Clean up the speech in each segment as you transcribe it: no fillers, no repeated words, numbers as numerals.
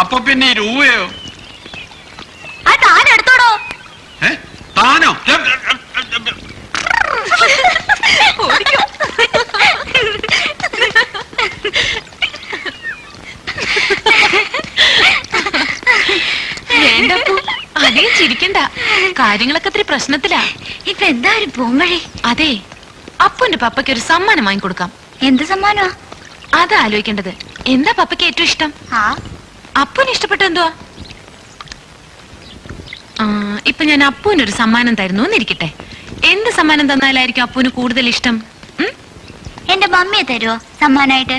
അപ്പൊ പിന്നെ രൂപയോ? താൻ എടുത്തോടോ. താനോ? വേണ്ടപ്പോ അതേ ചിരിക്കണ്ട. കാര്യങ്ങളൊക്കെ ഇത്തിരി പ്രശ്നത്തിലാ. ഇപ്പൊ എന്താ ഒരു പൂമഴി? അതെ, അപ്പുന്റെ പപ്പയ്ക്ക് ഒരു സമ്മാനം വാങ്ങിക്കൊടുക്കാം. എന്ത് സമ്മാനോ? അതാ ആലോചിക്കേണ്ടത്. എന്താ പപ്പയ്ക്ക് ഏറ്റവും ഇഷ്ടം? അപ്പുന് ഇഷ്ടപ്പെട്ട എന്തുവാ? ഇപ്പൊ ഞാൻ അപ്പുവിനൊരു സമ്മാനം തരുന്നു എന്നിരിക്കട്ടെ. എന്ത് സമ്മാനം തന്നാലായിരിക്കും അപ്പുവിന് കൂടുതൽ ഇഷ്ടം? എന്റെ മമ്മിയെ തരുവോ സമ്മാനായിട്ട്?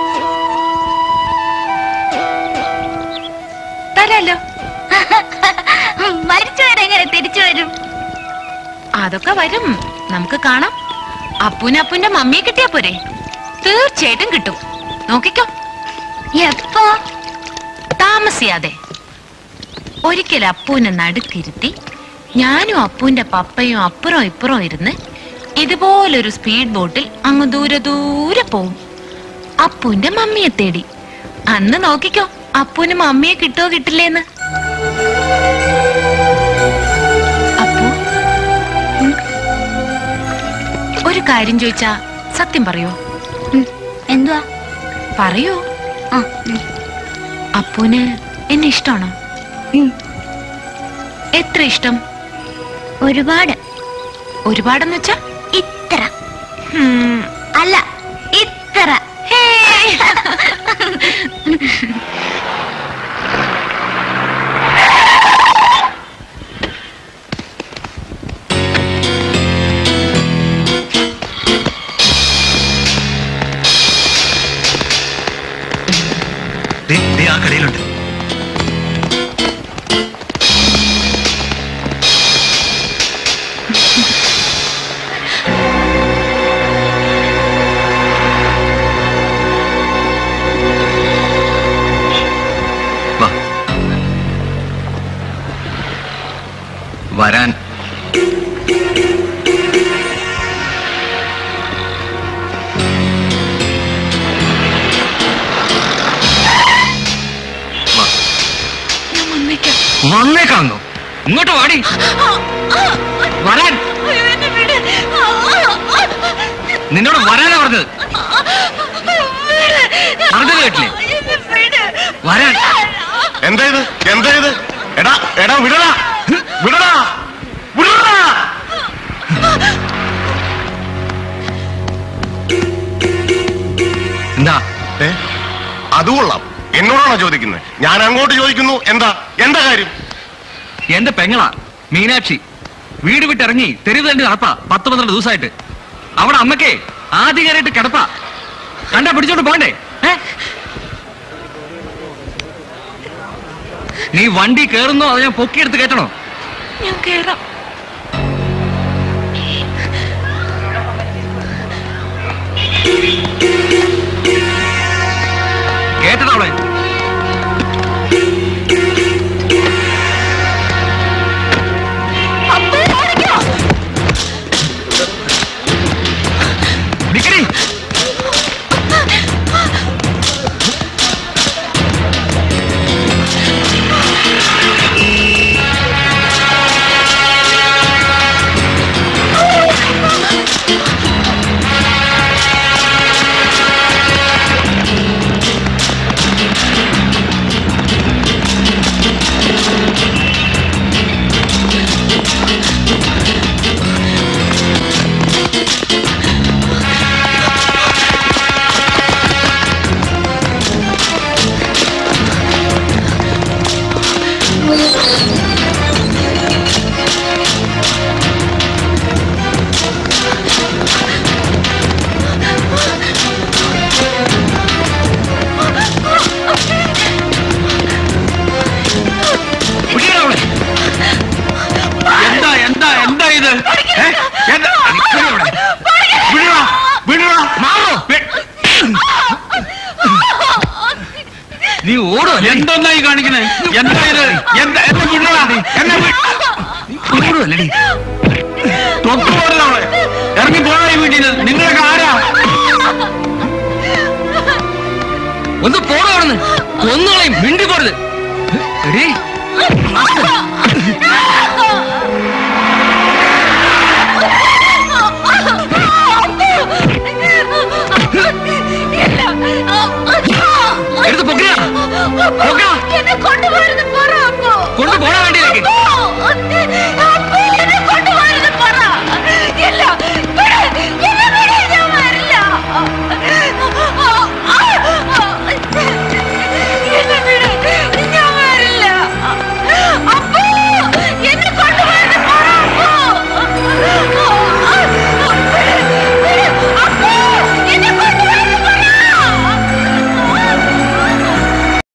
തരാലോ. മരിച്ചുവരെങ്ങനെ തിരിച്ചു വരും? അതൊക്കെ വരും, നമുക്ക് കാണാം. അപ്പുവിന് അപ്പുവിന്റെ മമ്മിയെ കിട്ടിയാ പോരെ? തീർച്ചയായിട്ടും കിട്ടും, നോക്കിക്കോ. എപ്പോ? താമസിയാതെ. ഒരിക്കൽ അപ്പുവിനെ നടുക്കിരുത്തി ഞാനും അപ്പുവിന്റെ പപ്പയും അപ്പുറം ഇപ്പുറം ഇരുന്ന് ഇതുപോലൊരു സ്പീഡ് ബോട്ടിൽ അങ്ങ് ദൂരെ ദൂരെ പോവും. അപ്പുവിന്റെ മമ്മിയെ തേടി. അന്ന് നോക്കിക്കോ അപ്പുവിന് മമ്മിയെ കിട്ടുവോ കിട്ടില്ലേന്ന്. അപ്പു, ഒരു കാര്യം ചോദിച്ചാ സത്യം പറയോ? എന്തുവാ? പറയൂ. അപ്പുവിന് എന്നെ ഇഷ്ടമാണോ? എത്ര ഇഷ്ടം? ഒരുപാട്. ഒരുപാടെന്ന് വെച്ചാ? ഇത്ര അല്ല, ഇത്ര. ആ കടയിലുണ്ട്. വരാൻ. വന്നേക്കാന്നോ? ഇങ്ങോട്ട് വാടി. വരാൻ. നിന്നോട് വരാനാ പറഞ്ഞത്. പറഞ്ഞത് കേട്ടില്ലേ? വരാൻ. എന്താ ഇത്? എന്താ ഇത്? എടാ എടാ വിടടാ, വിടടാ, വിടടാ. എന്താ? അത് കൊള്ളാം. എന്നോടാണോ ചോദിക്കുന്നത്? ഞാൻ അങ്ങോട്ട് ചോദിക്കുന്നു. എന്താ എന്താ കാര്യം? എന്റെ പെങ്ങളാ മീനാക്ഷി വീട് വിട്ടിറങ്ങി തെരുവ് തന്നെ നടപ്പാ 10-12 ദിവസമായിട്ട്. അവിടെ അമ്മക്കേ ആദ്യകാരായിട്ട് കിടപ്പാ. കണ്ടാ പിടിച്ചോണ്ട് പോണ്ടേ? നീ വണ്ടി കേറുന്നോ അത് ഞാൻ പൊക്കിയെടുത്ത് കയറ്റണോ? ഞാൻ കേറാം. കേട്ടതോ അവളെ? നിക്കടി. നീ ഓടോ? എന്തൊന്നായി കാണിക്കണേ? എന്താ ഇത്? എന്താ ഓടുവല്ലേ? തൊട്ടു പോരല്ലേ? ഇറങ്ങി പോയി വീട്ടിൽ. നിങ്ങളൊക്കെ ആരാ? ഒന്ന് പോണോ? കൊന്നുകളയും. മിണ്ടി പോരുത്. എടീ, എടുത്ത് പൊക്കിയാ